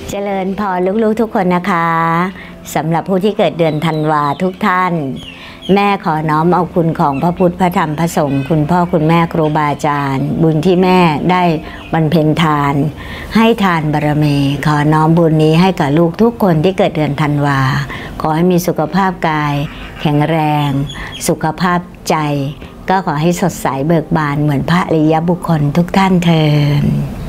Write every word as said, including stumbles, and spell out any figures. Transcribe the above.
เจริญพรลูกๆทุกคนนะคะสำหรับผู้ที่เกิดเดือนธันวาทุกท่านแม่ขอน้อมเอาคุณของพระพุทธพระธรรมพระสงฆ์คุณพ่อคุณแม่ครูบาอาจารย์บุญที่แม่ได้บรรเพ็ญทานให้ทานบารมีขอน้อมบุญนี้ให้กับลูกทุกคนที่เกิดเดือนธันวาขอให้มีสุขภาพกายแข็งแรงสุขภาพใจก็ขอให้สดใสเบิกบานเหมือนพระอริยบุคคลทุกท่านเทอญ